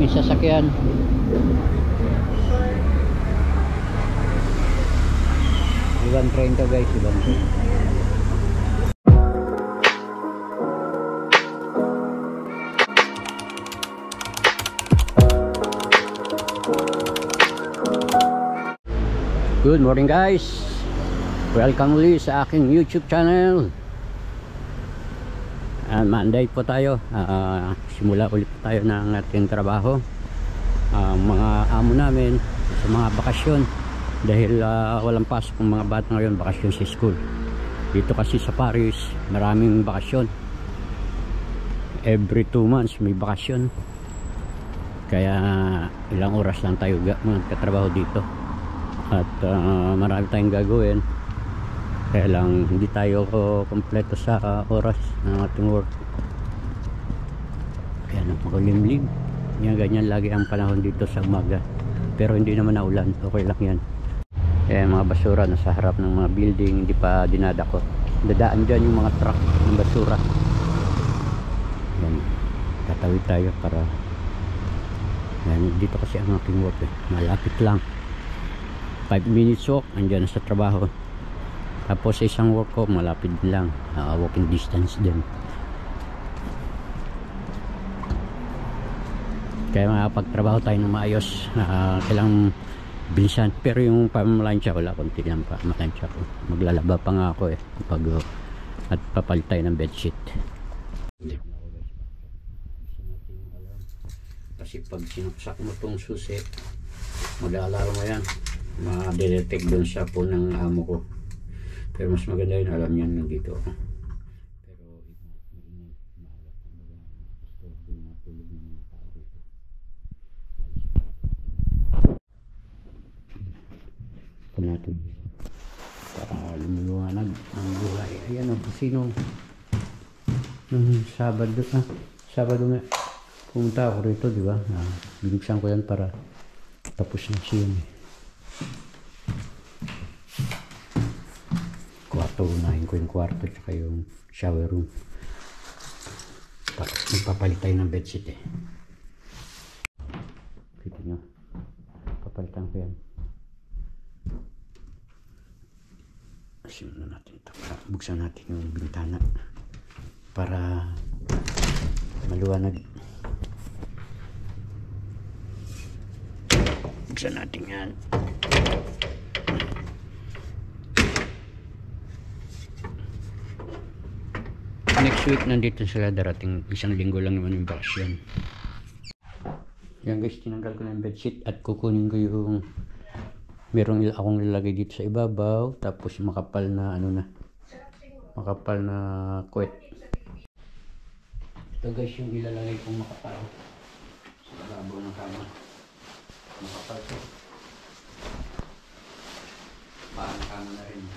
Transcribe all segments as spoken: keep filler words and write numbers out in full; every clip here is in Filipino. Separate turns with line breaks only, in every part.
daming sasakyan. Ibang train to guys, ibang train. Good morning guys, welcome ulit sa aking YouTube channel. uh, Monday po tayo, uh, simula ulit po tayo ng ating trabaho. uh, Mga amo namin sa mga bakasyon, dahil uh, walang pasok ng mga bata ngayon, bakasyon sa school. Dito kasi sa Paris maraming bakasyon, every two months may bakasyon. Kaya ilang oras lang tayo magkatrabaho dito. At uh, marami tayong gagawin, kaya lang hindi tayo kompleto sa uh, oras ng ating work. Kaya napakalimlim. Yan, ganyan lagi ang panahon dito sa umaga, pero hindi naman naulan, okay lang yan. Eh, mga basura nasa harap ng mga building, hindi pa dinadakot. Dadaan dyan yung mga truck ng basura. Yan, tatawid tayo para yan, dito kasi ang aking work eh. Malapit lang, five minutes walk, andyan na sa trabaho. Tapos sa isang work ko malapit lang, uh, walking distance din. Kaya makapagtrabaho tayo ng maayos. uh, Kailangang bilisan. Pero yung pamalansya ko, wala, konti lang pa malansya ko. Maglalaba pa nga ako eh pag, uh, at papalit tayo ng bedsheet. Kasi pag sinaksak mo tong susi, mag-aalala mo yan, ma-detect doon sa phone ng amo ko. Pero mas maganda yun, alam niyan nandito ako. Pero maingay, maalat ang mga gusto yung matulog ng mga tao dito. Ito natin para lumuluwanag ang buhay. Ayan o, sino nung Sabado ah, Sabado nga pumunta ako rito, di ba? Ah, binuksan ko yan para tapos na siya yun eh. Unahin ko yung kwarto tsaka yung shower room. Magpapalit tayo ng bedsheet eh. Kita nyo, papalitan ko yan. Asim na natin ito. Buksan natin yung bintana para maluwanag. Buksan natin yan. Next week nandito sila, darating isang linggo lang naman yung bakasyon. Yan guys, tinanggal ko na yung bedsheet at kukunin ko yung merong akong lalagay dito sa ibabaw, tapos makapal na ano na makapal na kwet. Ito guys yung ilalagay kong makapal sa ibabaw ng kama. Makapal to, parang kama na rin.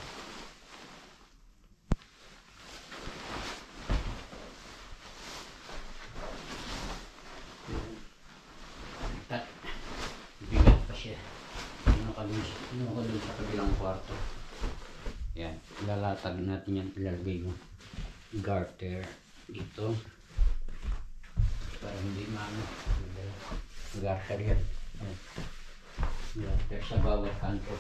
Ano ko dun sa kabilang kwarto. Yan, ilalatag natin yan, ilalagay yung garter dito para hindi maano. Garter yan, yan. Garter sa bawat kanto.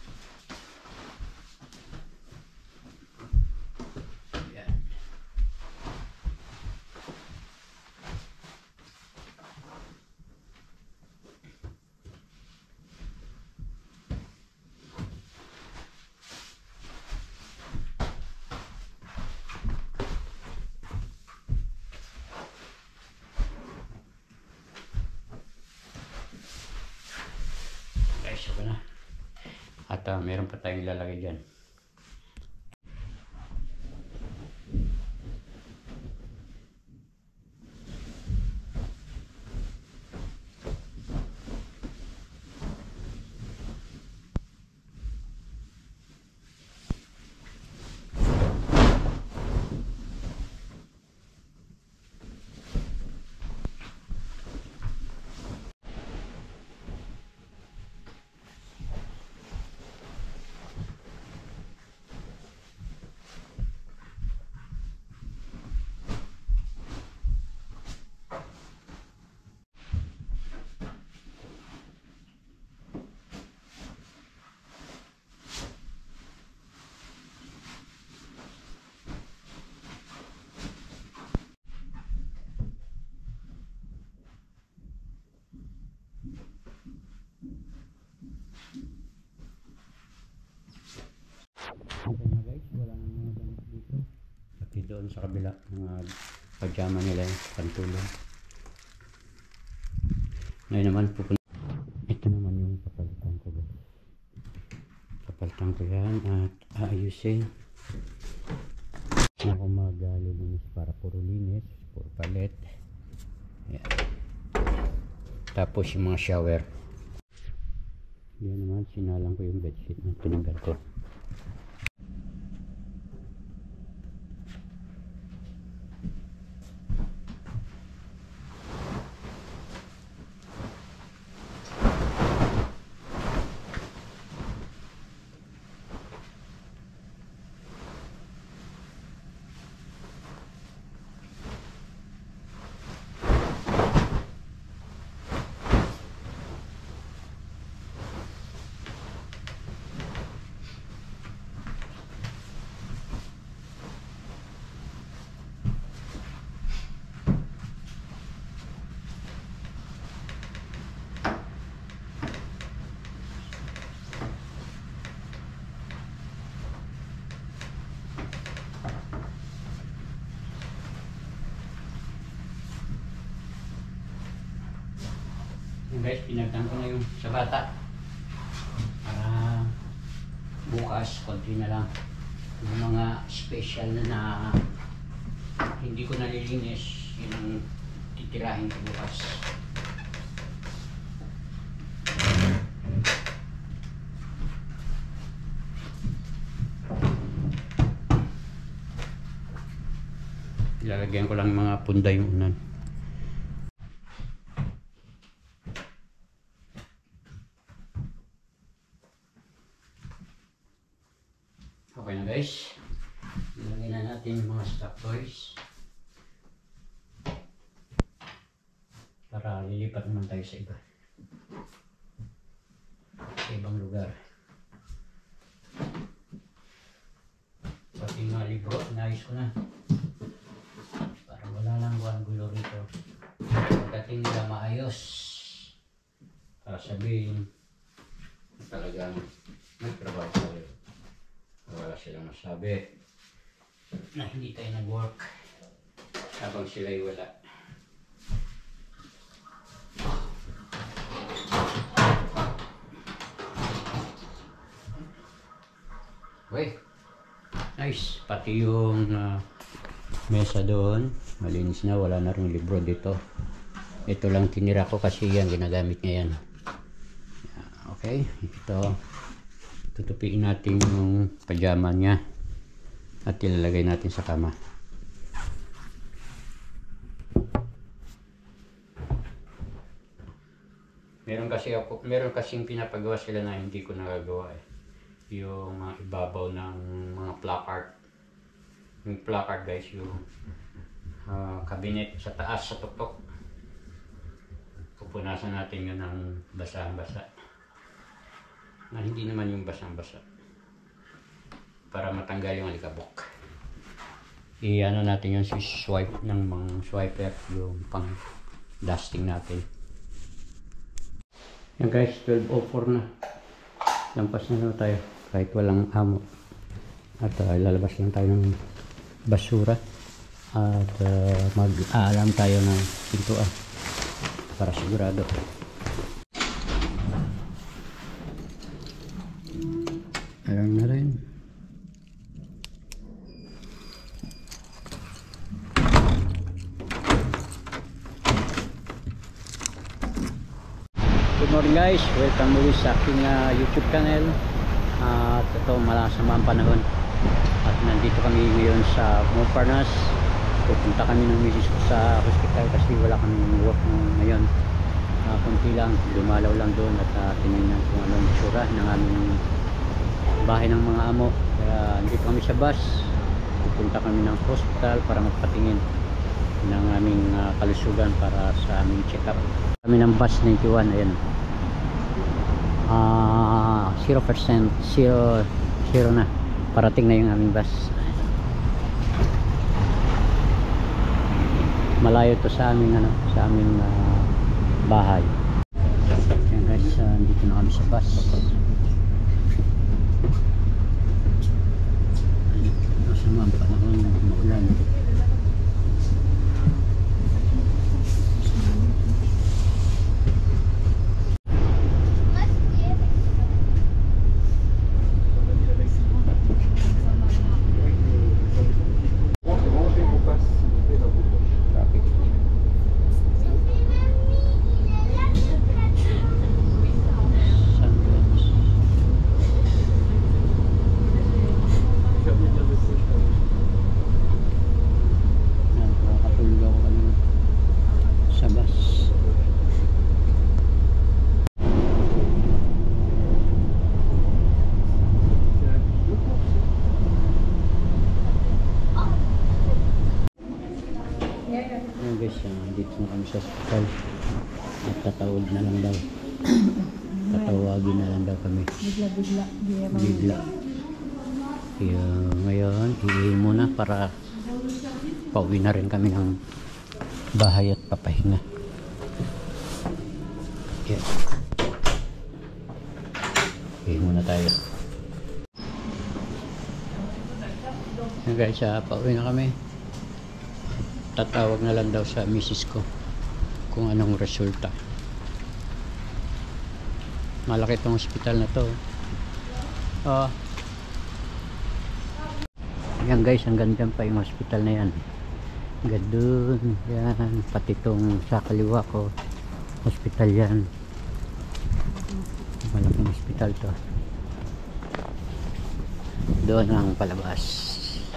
Na. At uh, meron pa tayong ilalagay dyan. doon sa kabila, mga pajama nila yung pantulong. Ngayon naman pupunta. Ito naman yung papalitan ko guys. Papalitan ko yan at aayusin. Ako maglilinis para puro linis, puro palit. Yan. Tapos yung mga shower. Yan naman, sinalang ko yung bedsheet na tinanggal ko. Yung guys, pinagtan ko na yung sa bata para bukas konti na lang yung mga special na, na hindi ko nalilinis, yun ang titirahin ko bukas. Ilalagyan ko lang mga punda yung unan. Okay na guys, ilagay na natin yung mga stock toys para lilipat naman tayo sa iba, sa ibang lugar. Pati mga libro, inayos ko na para wala lang buwan gulo rito. Pagdating nila maayos para sabihin talagang may trabaho tayo. Wala silang masabi na hindi tayo nag-work habang sila'y wala. Okay, nice. Pati yung uh, mesa doon malinis na, wala na rin libro dito. Ito lang tinira ko kasi yan ginagamit niya yan. Okay, ito tutupiin natin yung pajama niya at ilalagay natin sa kama. Meron kasi ako, meron kasing pinapagawa sila na hindi ko nagagawa eh. Yung mga ibabaw ng mga placard. Yung placard guys, yung uh, cabinet sa taas sa tuktok. Pupunasan natin yun ng basa-basa. Na hindi naman yung basang-basa para matanggal yung alikabok. I-ano natin yung swipe ng mga swiper, yung pang dusting natin. Yan guys, twelve oh four na. Lampas na na tayo kahit walang amo. At uh, lalabas lang tayo ng basura at uh, mag-aalam tayo ng pintuan para sigurado. Alam na rin. Good morning guys, welcome muli sa aking uh, YouTube channel. Uh, at ito malasama ang panahon at nandito kami ngayon sa Montparnasse. Pupunta kami ng misis ko sa hospital kasi wala kaming work ngayon. Uh, kunti lang, dumalaw lang doon at uh, tinignan kung anong itsura ng aming bahay ng mga amo. Kaya dito kami sa bus, pupunta kami ng hospital para magpatingin ng aming uh, kalusugan para sa aming check up. Kami ng bus ninety-one, ayan, uh, zero percent, zero, zero na, parating na yung aming bus. Malayo to sa aming ano, sa aming uh, bahay. Ayan guys, uh, dito na kami sa bus. Masama ang panahon, maulan. sa hospital. At tatawag na lang daw. Tatawagin na lang daw kami.
Bigla-bigla.
Bigla. Kaya ngayon, hihihin muna para pauwi na rin kami ng bahay at papahinga. Yeah. Hihihin muna tayo. Yan guys, uh, pauwi na kami. Tatawag na lang daw sa misis ko kung anong resulta. Malaki itong hospital na to. Oh. Yan guys, hanggang dyan pa yung hospital na yan. Hanggang dun, yan. Pati itong sa kaliwa ko, hospital yan. Malaking hospital to. Doon ang palabas.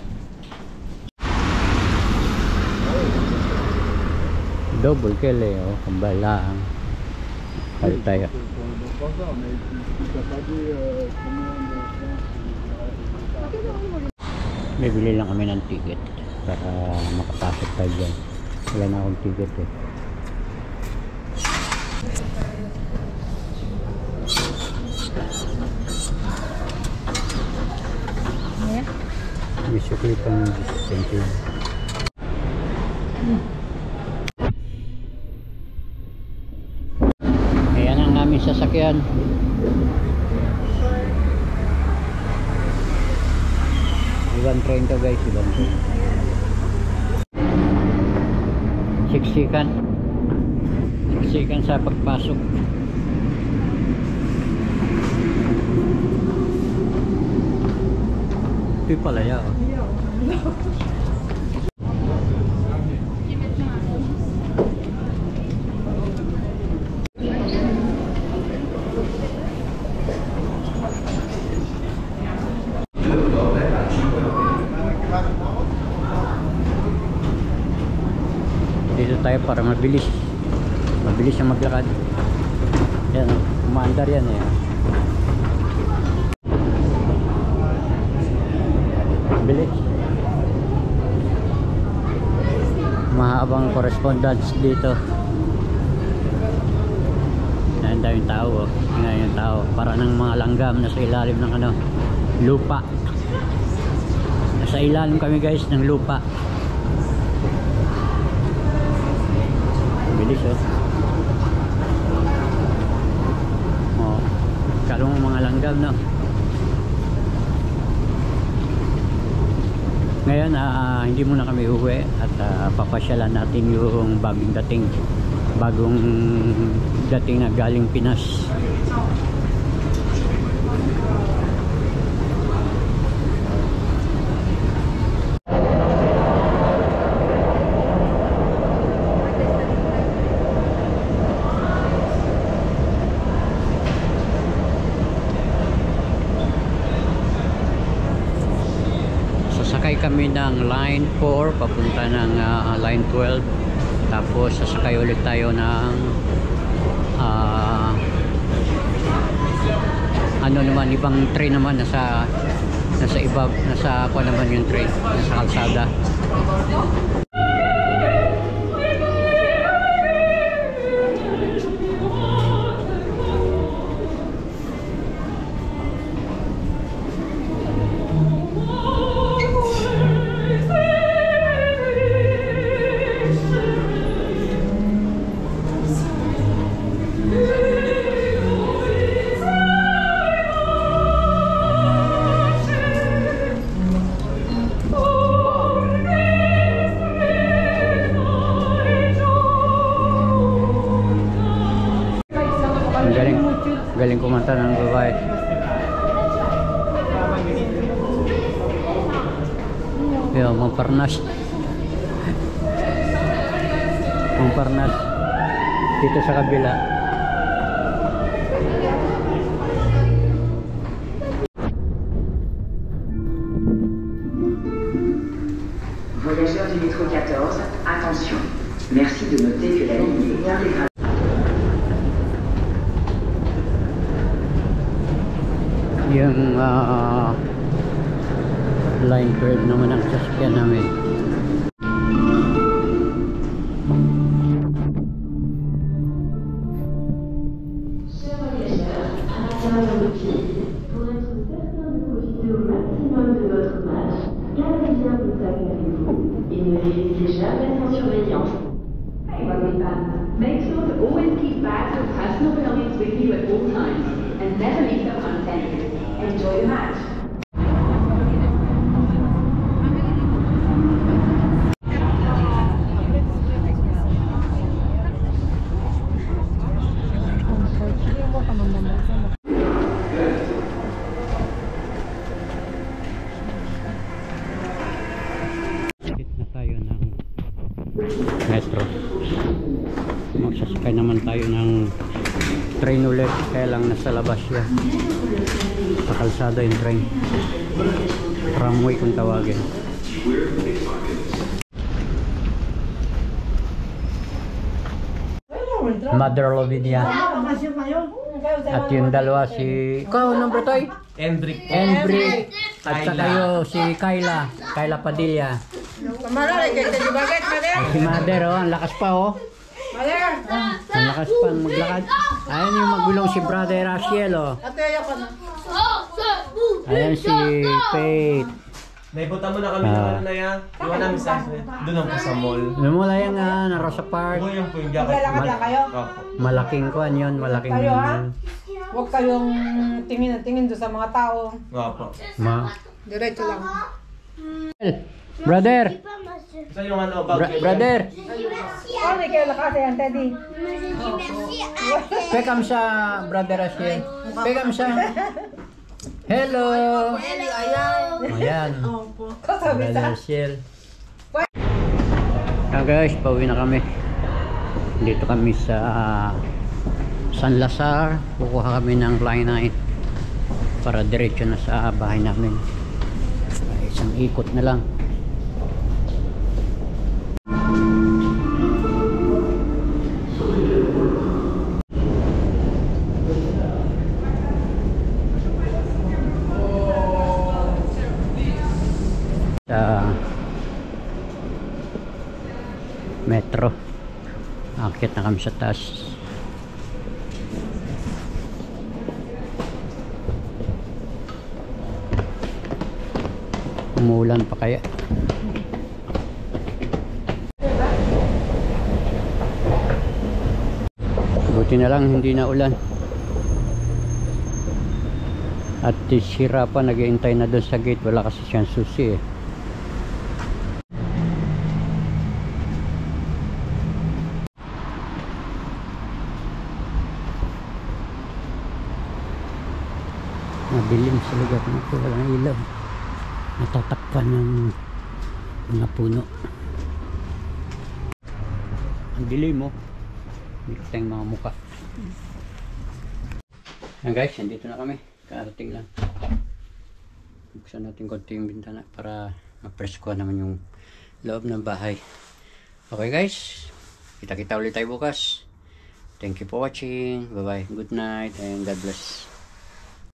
Double kele, oh, kambalang. Kali tayo. Bibili lang kami ng ticket para makapasok tayo dyan. Wala na akong ticket eh.
Yeah.
Basically pang distancing. Hmm. Ayan ang aming sasakyan. Ibang train to guys, ibang train. Siksikan. Siksikan sa pagpasok. Ito'y palaya oh. Dito tayo para mabilis mabilis ang maglakad. Yan, umaandar yan eh. Bilis. Mahabang correspondence dito. Yan daw yung tao oh. Yan yung tao, para ng mga langgam na sa ilalim ng ano, lupa. Nasa ilalim kami guys ng lupa. Bilis oh. Oh, kalong mga langgam no. Ngayon uh, hindi muna kami uwi at uh, papasyalan natin yung bagong dating bagong dating na galing Pinas. Sasakay kami ng line four papunta ng uh, line twelve, tapos sasakay ulit tayo ng uh, ano naman, ibang train naman, nasa nasa iba, nasa ako naman yung train, nasa kalsada. Galing, galing kumanta ng babae. Yo, Montparnasse. Montparnasse. Dito sa kabila.
Voyageurs du métro quatorze, attention. Merci de noter que la ligne est intégrale.
Yung uh, line twelve naman ang sasakyan namin.
de match.
Na tayo ng metro. Magsasakay naman tayo ng train ulit, kaya lang nasa labas siya sa kalsada yung train, tramway kung tawagin. Mother Lavinia at yung dalawa si ikaw number toy
Hendrik.
Hendrik at saka yung si Kayla Kayla Padilla. Si Mother, oh, ang lakas pa, oh. Ang lakas pa maglakad. Ayan yung magulong si Brother Raciel, oh. Ayan si Faith.
Naibutan mo na kami ng ano na yan. Iwan namin sa doon ang sa mall.
Lumula yan nga, na Rosa Park.
Ito yung po yung jacket.
Maglalakad lang kayo?
Opo.
Malaking kuan yun, malaking...
Kayo, ha? Huwag kayong tingin na tingin doon sa mga tao.
Opo.
Ma.
Diretso lang.
Brother!
Sa yung ano, bag.
Bra brother!
Paano kayo lakas yan, Teddy?
Pekam sa Brother Raciel. Pekam sa... Hello! Ayan.
Kasabi
Brother
sa...
Raciel. Ah guys, pauwi na kami. Dito kami sa uh, San Lazar. Kukuha kami ng line nine para diretso na sa bahay namin. Ay, isang ikot na lang. Sa metro, akit na kami sa taas. Umuulan pa kaya? Buti na lang hindi na ulan. At sira pa, nag-iintay na doon sa gate, wala kasi siyang susi eh. Madilim sa lugar nito, walang ilaw, natatakpan ng mga puno. Ang dilim mo, hindi ko tayong mga muka. Yan guys, nandito na kami, karating lang. Buksan natin konti yung bintana para ma-presko naman yung loob ng bahay. Okay guys, kita kita ulit tayo bukas. Thank you for watching, bye bye, good night and God bless.